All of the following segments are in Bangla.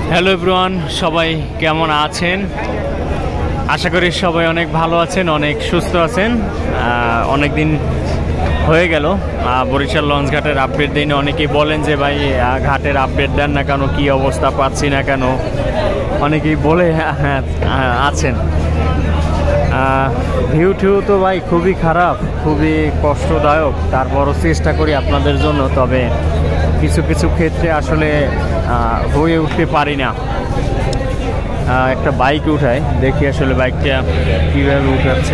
হ্যালো এভরিওয়ান, সবাই কেমন আছেন? আশা করি সবাই অনেক ভালো আছেন, অনেক সুস্থ আছেন। অনেক দিন হয়ে গেল বরিশাল লঞ্চ ঘাটের আপডেট দিন। অনেকেই বলেন যে ভাই ঘাটের আপডেট দেন না কেন, কি অবস্থা, পাচ্ছি না কেন, অনেকেই বলে আছেন। ভিউ টিউ তো ভাই খুবই খারাপ, খুবই কষ্টদায়ক। তারপরও চেষ্টা করি আপনাদের জন্য, তবে কিছু কিছু ক্ষেত্রে আসলে হয়ে উঠতে পারি না। একটা বাইক উঠায়, দেখি আসলে বাইকটা কীভাবে উঠাচ্ছে।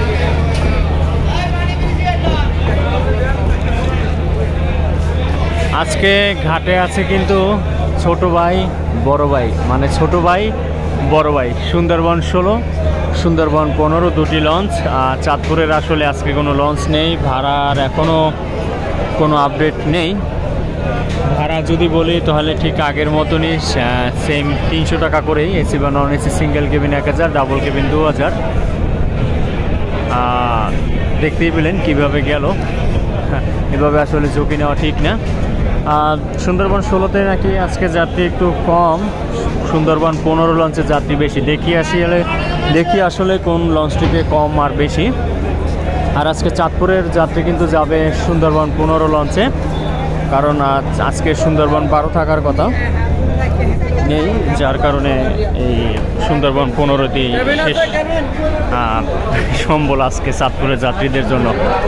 আজকে ঘাটে আছে কিন্তু ছোট ভাই বড় ভাই, মানে ছোট ভাই বড় ভাই। সুন্দরবন 16, সুন্দরবন 15 দুটি লঞ্চ। চাঁদপুরের আসলে আজকে কোনো লঞ্চ নেই, ভাড়ার এখনও কোনো আপডেট নেই। ভাড়া যদি বলি তাহলে ঠিক আগের মতনই, সেম 300 টাকা করেই। এসি বা non AC single cabin 1000, double cabin 2000। দেখতেই পেলেন কীভাবে গেল। এভাবে আসলে ঝুঁকি নেওয়া ঠিক না। সুন্দরবন 16তে নাকি আজকে যাত্রী একটু কম, সুন্দরবন 15 লঞ্চে যাত্রী বেশি। দেখি আসলে কোন লঞ্চটিতে কম আর বেশি। আর আজকে চাঁদপুরের যাত্রী কিন্তু যাবে সুন্দরবন 15 লঞ্চে, কারণ আজকে সুন্দরবন 12 থাকার কথা নেই, যার কারণে এই সুন্দরবন 15টি শেষ সম্বল আজকে চাঁদপুরের যাত্রীদের জন্য।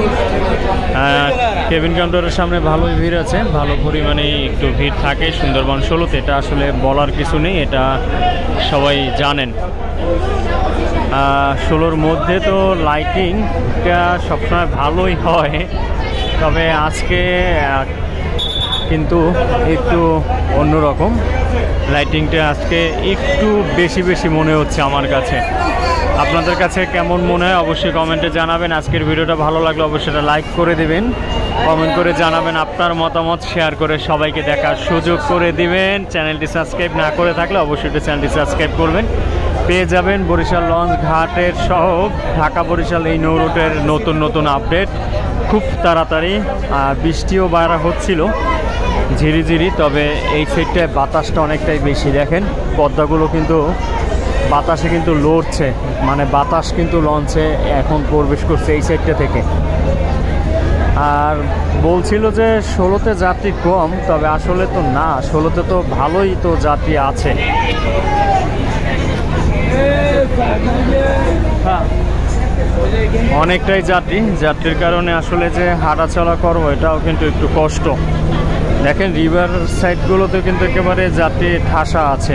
কেবিন কাউন্টারের সামনে ভালোই ভিড় আছে, ভালো পরিমাণে একটু ভিড় থাকে সুন্দরবন 16তে। এটা আসলে বলার কিছু নেই, এটা সবাই জানেন। 16র মধ্যে তো লাইটিংটা সবসময় ভালোই হয়, তবে আজকে কিন্তু একটু অন্যরকম। লাইটিংটা আজকে একটু বেশি মনে হচ্ছে আমার কাছে। আপনাদের কাছে কেমন মনে হয় অবশ্যই কমেন্টে জানাবেন। আজকের ভিডিওটা ভালো লাগলে অবশ্যই লাইক করে দিবেন, কমেন্ট করে জানাবেন আপনার মতামত, শেয়ার করে সবাইকে দেখার সুযোগ করে দিবেন। চ্যানেলটি সাবস্ক্রাইব না করে থাকলে অবশ্যই চ্যানেলটি সাবস্ক্রাইব করবেন। পেয়ে যাবেন বরিশাল লঞ্চ ঘাটের সহ ঢাকা বরিশাল এই নৌ রুটের নতুন আপডেট খুব তাড়াতাড়ি। বৃষ্টিও বাড়া হচ্ছিল ঝিরিঝিরি, তবে এই সাইডটায় বাতাসটা অনেকটাই বেশি। দেখেন পদ্মাগুলো কিন্তু বাতাসে কিন্তু লড়ছে, মানে বাতাস কিন্তু লঞ্চে এখন প্রবেশ করছে এই সাইডটা থেকে। আর বলছিল যে 16তে যাত্রী কম, তবে আসলে তো না, 16তে তো ভালোই তো যাত্রী আছে। অনেকটাই যাত্রীর কারণে আসলে যে হাঁটা চলা করবো এটাও কিন্তু একটু কষ্ট। দেখেন রিভার সাইডগুলোতে কিন্তু একেবারে যাত্রী ঠাসা আছে।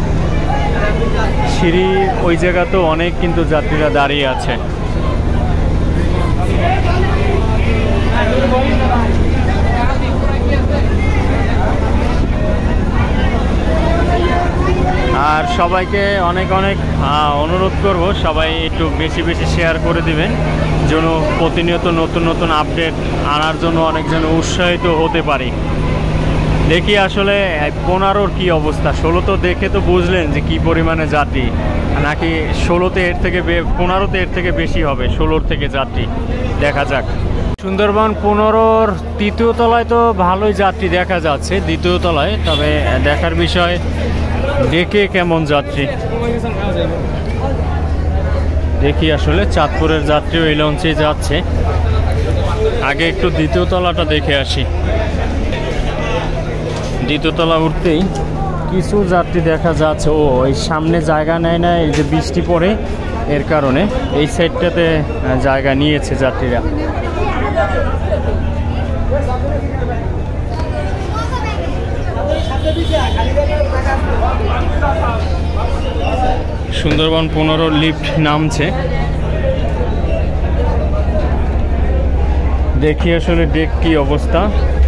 সিঁড়ি ওই জায়গাতেও অনেক কিন্তু যাত্রীরা দাঁড়িয়ে আছে। আর সবাইকে অনেক অনুরোধ করব, সবাই একটু বেশি শেয়ার করে দিবেন, যেন প্রতিনিয়ত নতুন আপডেট আনার জন্য অনেকজন উৎসাহিত হতে পারি। দেখি আসলে 15র কি অবস্থা। 16 তো দেখে তো বুঝলেন যে কি পরিমাণে যাত্রী, নাকি 16তে এর থেকে 15তে এর থেকে বেশি হবে 16র থেকে যাত্রী, দেখা যাক। সুন্দরবন 15র তৃতীয় তলায় তো ভালোই যাত্রী দেখা যাচ্ছে, দ্বিতীয় তলায় তবে দেখার বিষয় দেখে কেমন যাত্রী। দেখি আসলে চাঁদপুরের যাত্রী ওই লঞ্চে যাচ্ছে। আগে একটু দ্বিতীয় তলাটা দেখে আসি। দ্বিতীয় তলা উঠতেই কিছু যাত্রী দেখা যাচ্ছে। ওই সামনে জায়গা নেয় না, এই যে বৃষ্টি পড়ে এর কারণে এই সাইডটাতে জায়গা নিয়েছে যাত্রীরা। সুন্দরবন 15 লিফট নামছে। দেখি আসলে ডেক কি অবস্থা।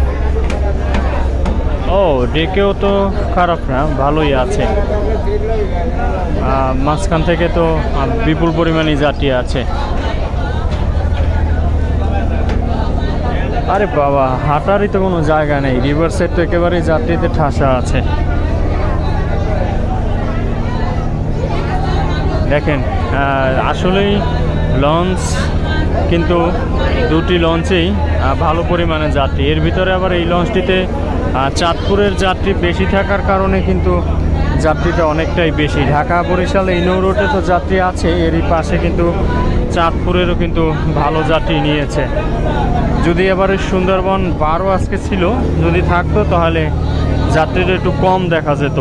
ডেকেও তো খারাপ না, ভালোই আছে। মাঝখান থেকে তো বিপুল পরিমাণে যাত্রী আছে। আরে বাবা, হাঁটারই তো কোনো জায়গা নেই, রিভার সাইড তো একেবারেই যাত্রীতে ঠাসা আছে। দেখেন আসলেই লঞ্চ কিন্তু দুটি লঞ্চেই ভালো পরিমাণে যাত্রী। এর ভিতরে আবার এই লঞ্চটিতে চাঁদপুরের যাত্রী বেশি থাকার কারণে কিন্তু যাত্রীটা অনেকটাই বেশি। ঢাকা বরিশাল এই নৌ রুটে তো যাত্রী আছে, এরই পাশে কিন্তু চাঁদপুরেরও কিন্তু ভালো যাত্রী নিয়েছে। যদি এবারে সুন্দরবন 12 আজকে ছিল, যদি থাকতো তাহলে যাত্রীটা একটু কম দেখা যেত।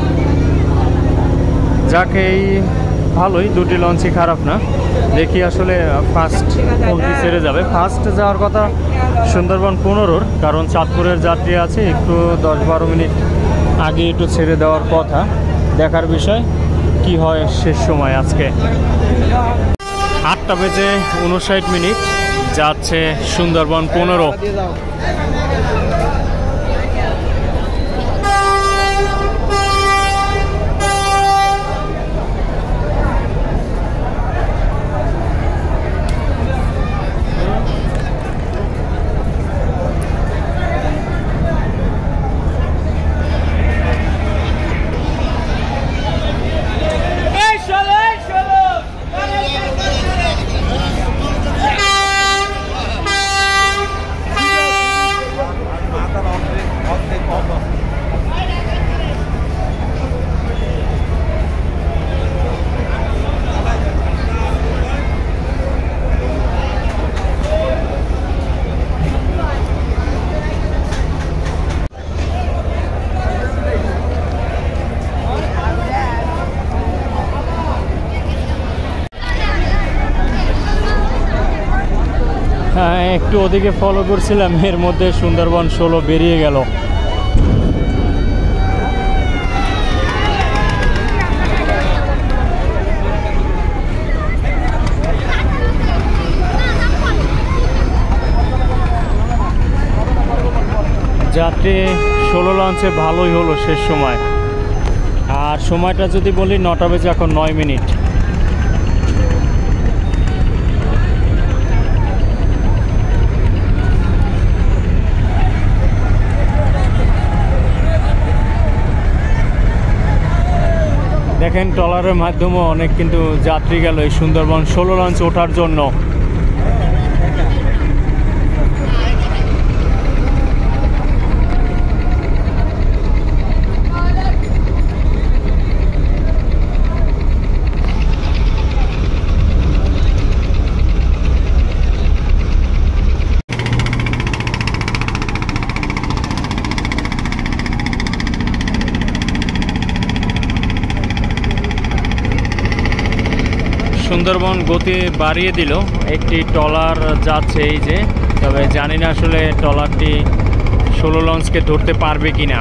যাকে এই ভালোই, দুটি লঞ্চই খারাপ না। দেখি আসলে ফার্স্ট কোনটি ছেড়ে যাবে। ফার্স্ট যাওয়ার কথা সুন্দরবন 15-র, কারণ চাঁদপুরের যাত্রী আছে, একটু 10-12 মিনিট আগে একটু ছেড়ে দেওয়ার কথা। দেখার বিষয় কি হয় শেষ সময়। আজকে 8:59 যাচ্ছে সুন্দরবন 15। হ্যাঁ, একটু ওদিকে ফলো করছিলাম, এর মধ্যে সুন্দরবন 16 বেরিয়ে গেল। যাত্রী 16 লঞ্চে ভালোই হলো শেষ সময়। আর সময়টা যদি বলি 9টা বেজে এখন 9 মিনিট। দেখেন ট্রলারের মাধ্যমে অনেক কিন্তু যাত্রী গেল এই সুন্দরবন 16 লঞ্চ ওঠার জন্য। সুন্দরবন গতি বাড়িয়ে দিল, একটি ট্রলার যাচ্ছে এই যে। তবে জানি না আসলে ট্রলারটি 16 লঞ্চকে ধরতে পারবে কিনা।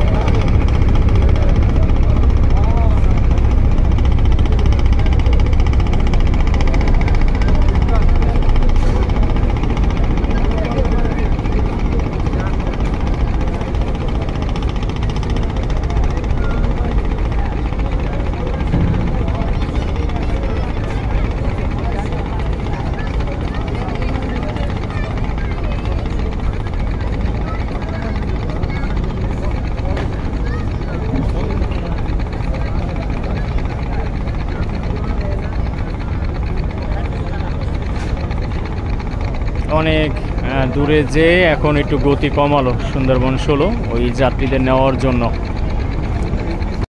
অনেক দূরে যেয়ে এখন একটু গতি কমালো সুন্দরবন 16 ওই যাত্রীদের নেওয়ার জন্য।